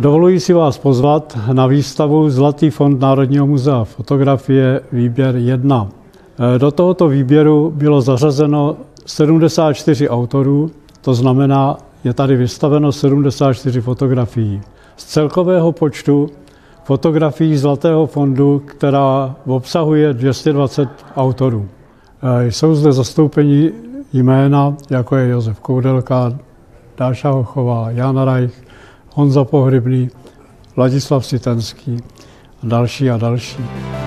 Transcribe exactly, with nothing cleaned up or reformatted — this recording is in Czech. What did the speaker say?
Dovoluji si vás pozvat na výstavu Zlatý fond Národního muzea fotografie výběr jedna. Do tohoto výběru bylo zařazeno sedmdesát čtyři autorů, to znamená, je tady vystaveno sedmdesát čtyři fotografií. Z celkového počtu fotografií Zlatého fondu, která obsahuje dvě stě dvacet autorů. Jsou zde zastoupeni jména, jako je Josef Koudelka, Dáša Hochová, Jan Reich, Honza Pohřebný, Ladislav Sitenský a další a další.